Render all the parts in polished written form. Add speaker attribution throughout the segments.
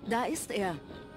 Speaker 1: Da ist er.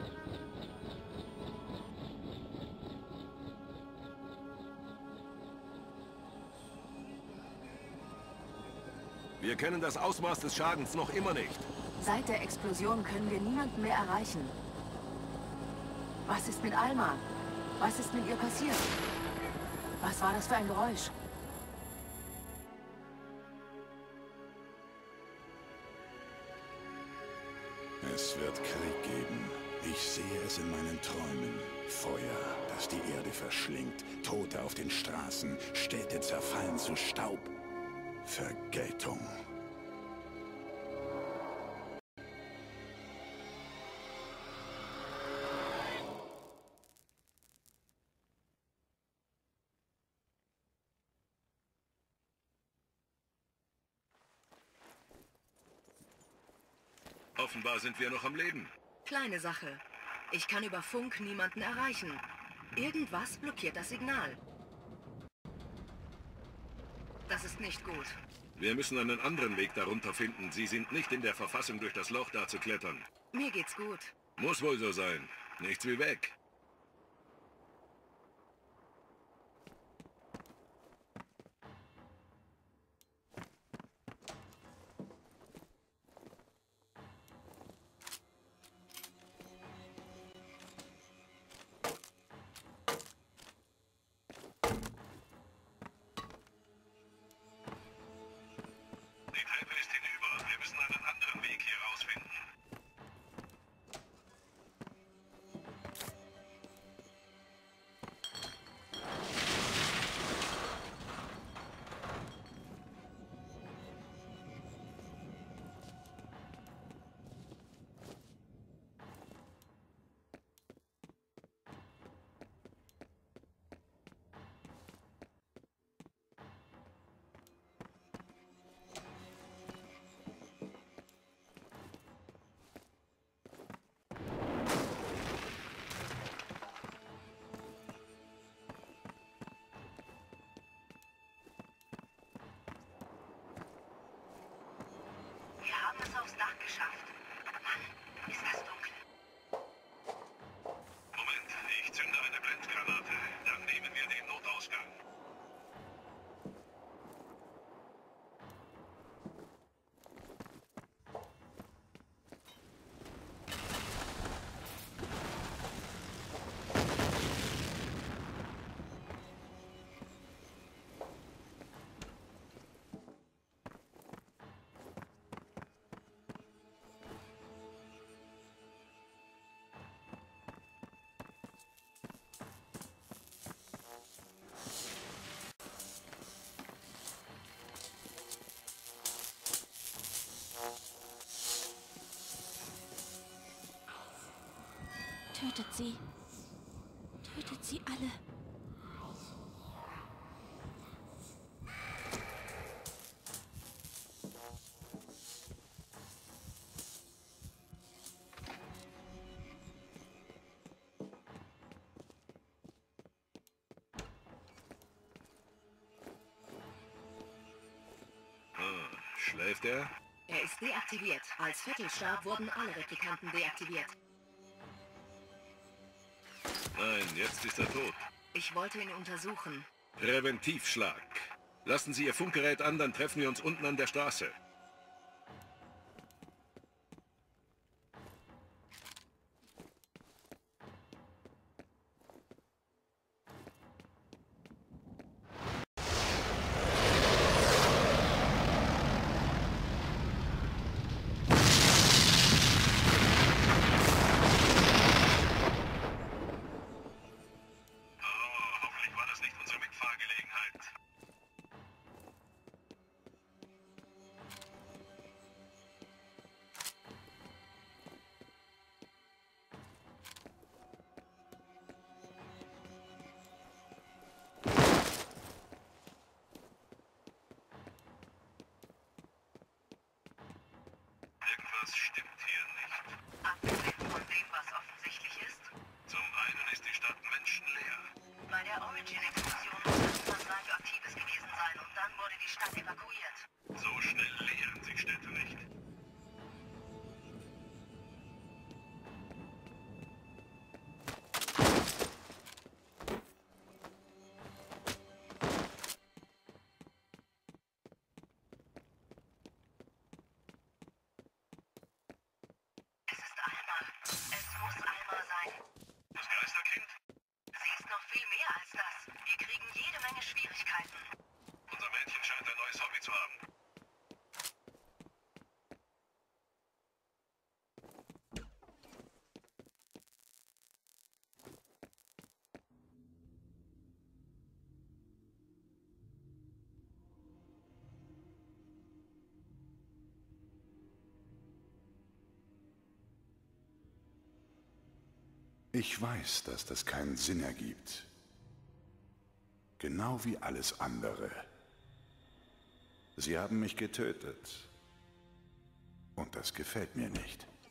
Speaker 2: Wir kennen das Ausmaß des Schadens noch immer nicht.
Speaker 1: Seit der Explosion können wir niemanden mehr erreichen. Was ist mit Alma? Was ist mit ihr passiert? Was war das für ein Geräusch?
Speaker 3: Es wird Krieg geben. Ich sehe es in meinen Träumen. Feuer, das die Erde verschlingt. Tote auf den Straßen. Städte zerfallen zu Staub. Vergeltung.
Speaker 2: Offenbar sind wir noch am Leben.
Speaker 1: Kleine Sache. Ich kann über Funk niemanden erreichen. Irgendwas blockiert das Signal. Das ist nicht gut.
Speaker 2: Wir müssen einen anderen Weg darunter finden. Sie sind nicht in der Verfassung, durch das Loch da zu klettern.
Speaker 1: Mir geht's gut.
Speaker 2: Muss wohl so sein. Nichts wie weg. Die Treppe ist hinüber. Wir müssen einen anderen Weg hier rausfinden.
Speaker 1: Wir haben es aufs Dach geschafft. Mann, ist das dunkel.
Speaker 2: Moment, ich zünde eine Blendgranate. Dann nehmen wir den Notausgang.
Speaker 4: Tötet sie. Tötet sie alle.
Speaker 2: Schläft er?
Speaker 1: Er ist deaktiviert. Als Viertelstab wurden alle Replikanten deaktiviert.
Speaker 2: Nein, jetzt ist er tot.
Speaker 1: Ich wollte ihn untersuchen.
Speaker 2: Präventivschlag. Lassen Sie Ihr Funkgerät an, dann treffen wir uns unten an der Straße. Hoffentlich war das nicht unsere Mitfahrgelegenheit. Irgendwas stimmt hier nicht.
Speaker 1: Abgesehen von dem, was offensichtlich ist.
Speaker 2: Zum einen ist die Stadt menschenleer.
Speaker 1: Bei der Origin-Explosion muss etwas Radioaktives gewesen sein und dann wurde die Stadt evakuiert.
Speaker 2: So schnell leeren sich Städte nicht.
Speaker 3: Ich weiß, dass das keinen Sinn ergibt. Genau wie alles andere. Sie haben mich getötet. Und das gefällt mir nicht.